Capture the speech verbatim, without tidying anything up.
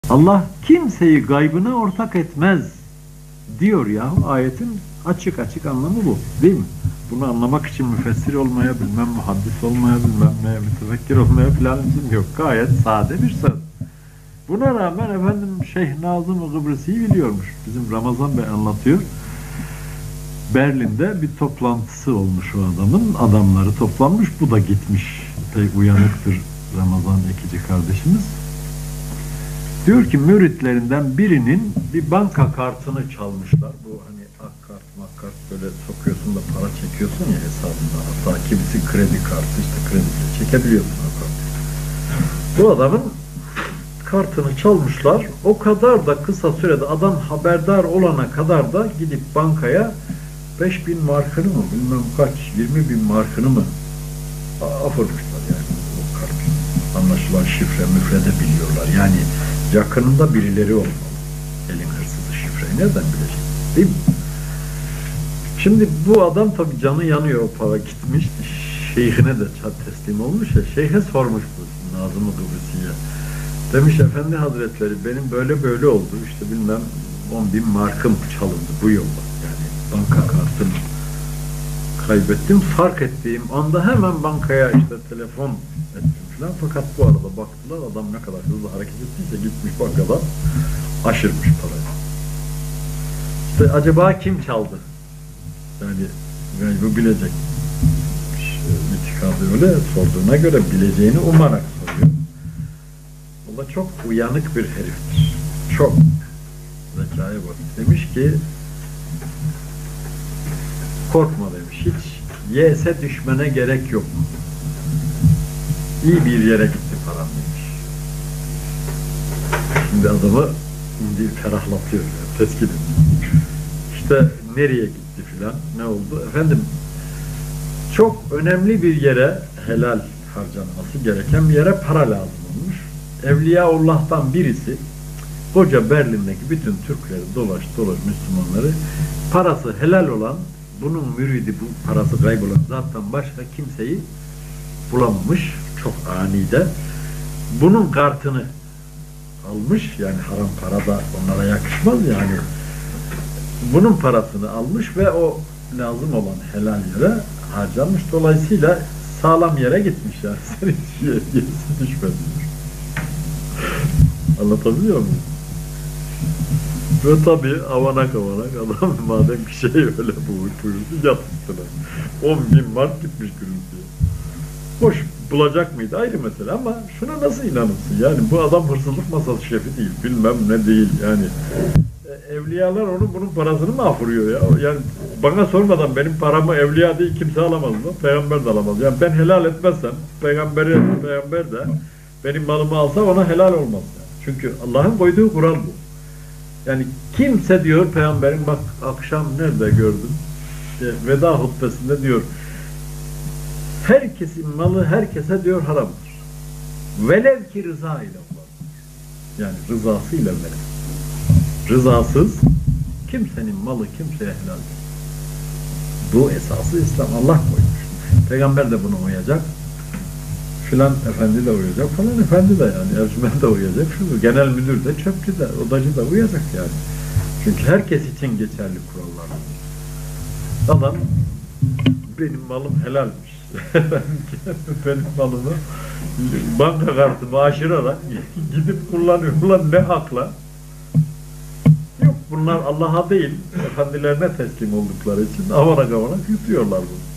Allah kimseyi gaybına ortak etmez diyor ya. Ayetin açık açık anlamı bu. Değil mi? Bunu anlamak için müfessir olmaya, bilmem muhaddis olmaya, bilmem ne, mütefekkir olmaya falan için yok. Gayet sade bir söz. Buna rağmen efendim Şeyh Nazım-ı Kıbrıs'ı biliyormuş. Bizim Ramazan Bey anlatıyor. Berlin'de bir toplantısı olmuş o adamın. Adamları toplanmış. Bu da gitmiş. Pek uyanıktır Ramazan Ekici kardeşimiz. Diyor ki müritlerinden birinin bir banka kartını çalmışlar. Bu hani ak kart, mak kart böyle sokuyorsun da para çekiyorsun ya hesabında. Hatta kimisi kredi kartı işte krediyle çekebiliyorsun o kartı. Bu adamın kartını çalmışlar. O kadar da kısa sürede adam haberdar olana kadar da gidip bankaya beş bin markını mı bilmem kaç yirmi bin markını mı afırmışlar yani o kartı. Anlaşılan şifre müfre de biliyorlar. Yani yakınında birileri olmalı. Elin hırsızı şifreyi nereden bilecek? Değil mi? Şimdi bu adam tabii canı yanıyor, o para gitmiş. Şeyhine de teslim olmuş ya. Şeyhe sormuş bu Nazım-ı Kıbrısı'ya. Demiş efendi hazretleri benim böyle böyle oldu. İşte bilmem on bin markım çalındı bu yolla. Yani banka kartımı kaybettim. Fark ettiğim anda hemen bankaya işte telefon ettim falan. Fakat bu arada baktılar adam ne kadar hızlı hareket ettiyse gitmiş bankadan aşırmış parayı. İşte acaba kim çaldı? Yani, yani bu bilecek. İtikadı öyle sorduğuna göre bileceğini umarak soruyor. O da çok uyanık bir heriftir. Çok. Zekaya bak. Demiş ki korkma demiş. Hiç yese düşmene gerek yok. İyi bir yere gitti param demiş. Şimdi adamı indi ferahlatıyor. Yani, teskil ediyor. İşte nereye gitti filan ne oldu? Efendim çok önemli bir yere helal harcanması gereken bir yere para lazım olmuş. Evliyaullah'tan birisi koca Berlin'deki bütün Türkleri dolaş dolaş Müslümanları parası helal olan bunun müridi bu parası kaybolan zaten başka kimseyi bulamamış çok anide. Bunun kartını almış yani haram para da onlara yakışmaz yani. Bunun parasını almış ve o lazım olan helal yere harcanmış. Dolayısıyla sağlam yere gitmiş yani. Senin yerisi düşmedi. Anlatabiliyor muyum? Ve tabi avanak avanak adam madem bir şey öyle buyurdu yatmıştılar. on bin mark gitmiş gürültüye. Hoş bulacak mıydı ayrı mesele ama şuna nasıl inanırsın yani bu adam hırsızlık masası şefi değil bilmem ne değil yani. Evliyalar onun bunun parasını mı afırıyor ya? Yani bana sormadan benim paramı evliya değil kimse alamaz mı? Peygamber de alamaz. Yani ben helal etmezsem peygamberi peygamber de benim malımı alsa ona helal olmaz. Yani. Çünkü Allah'ın koyduğu kural bu. Yani kimse diyor peygamberin bak akşam nerede gördüm? İşte veda hutbesinde diyor herkesin malı herkese diyor haramdır. Velev ki rıza ile olur. Yani rızasıyla velev. Rızasız kimsenin malı kimseye helal değil. Bu esası İslam Allah koymuş. Peygamber de buna uyacak. Filan efendi de uyacak falan efendi de yani Ercüment de uyacak. Şu genel müdür de çöpçü de odacı da uyacak yani. Çünkü herkes için geçerli kurallar. Adam benim malım helalmiş. Benim malımı banka kartımı aşırarak gidip kullanıyor. Ulan ne hakla? Yok bunlar Allah'a değil efendilerine teslim oldukları için avanak avanak yutuyorlar bunu.